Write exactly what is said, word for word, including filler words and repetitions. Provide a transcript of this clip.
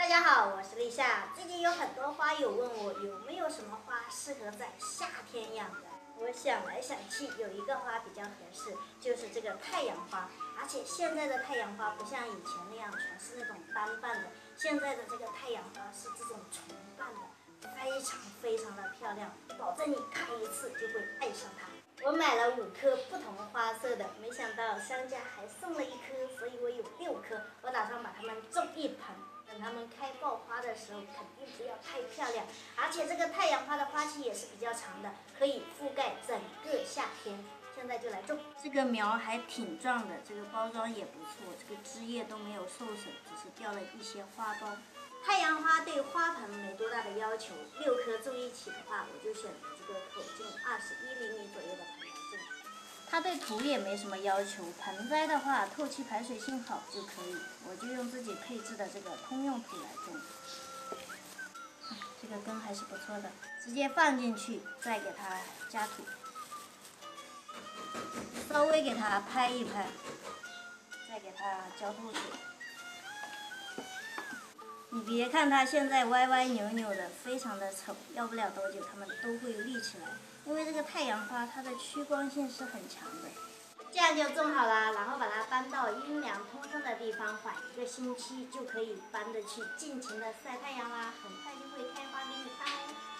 家好，我是立夏。最近有很多花友问我有没有什么花适合在夏天养的。我想来想去，有一个花比较合适，就是这个太阳花。而且现在的太阳花不像以前那样全是那种单瓣的，现在的这个太阳花是这种重瓣的，非常非常的漂亮，保证你看一次就会爱上它。我买了五颗不同花色的，没想到商家还送了一颗，所以我有六颗。我打算把它们种一盆，等它们开爆花的时候，肯定不要太漂亮。而且这个太阳花的花期也是比较长的，可以覆盖整个夏天。现在就来种，这个苗还挺壮的，这个包装也不错，这个枝叶都没有受损，只是掉了一些花苞。太阳花对花盆没多大的要求，六颗种一起的话，我就选择这个口径二十一厘米左右的盆来种。它对土也没什么要求，盆栽的话透气排水性好就可以，我就用自己配置的这个通用土来种。这个根还是不错的，直接放进去，再给它加土，稍微给它拍一拍，再给它浇透水。你别看它现在歪歪扭扭的，非常的丑，要不了多久它们都会立起来。因为这个太阳花它的趋光性是很强的。这样就种好了，然后把它搬到阴凉通风的地方，缓一个星期就可以搬着去尽情的晒太阳啦，很快就会开花给你看哦。